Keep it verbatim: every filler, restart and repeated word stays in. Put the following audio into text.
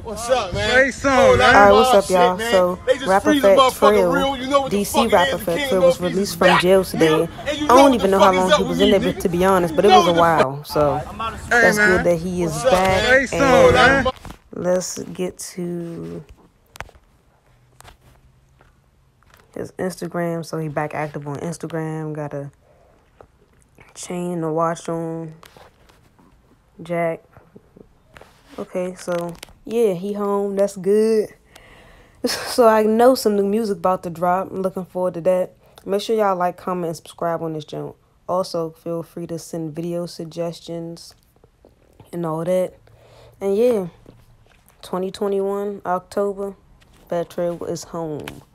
What's up, man? Say something, man. Alright, what's up, y'all? So, rapper Fat Trel, you know D C rapper Fat Trel, was released from jail today. I don't even know how long he was in there, but to be honest, but it was a while. So, that's good that he is back. And let's get to his Instagram. So, he back active on Instagram. Got a chain and a watch on. Jack. Okay, so, yeah, he home. That's good. So I know some new music about to drop. I'm looking forward to that. Make sure y'all like, comment, and subscribe on this channel. Also, feel free to send video suggestions and all that. And yeah, twenty twenty-one, October, Fat Trel is home.